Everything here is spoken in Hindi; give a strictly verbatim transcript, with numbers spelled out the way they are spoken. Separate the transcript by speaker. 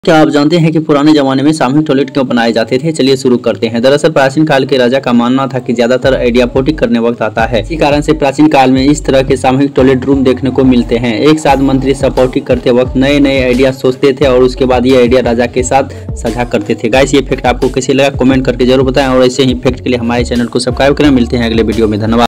Speaker 1: क्या आप जानते हैं कि पुराने जमाने में सामूहिक टॉयलेट क्यों बनाए जाते थे? चलिए शुरू करते हैं। दरअसल प्राचीन काल के राजा का मानना था कि ज्यादातर आइडिया पोटी करने वक्त आता है। इसी कारण से प्राचीन काल में इस तरह के सामूहिक टॉयलेट रूम देखने को मिलते हैं। एक साथ मंत्री सपोर्टी करते वक्त नए नए आइडिया सोचते थे और उसके बाद ये आइडिया राजा के साथ साझा करते थे। गाइस, ये फैक्ट आपको कैसे लगा कमेंट करके जरूर बताएं और ऐसे ही फैक्ट के लिए हमारे चैनल को सब्सक्राइब करें। मिलते हैं अगले वीडियो में। धन्यवाद।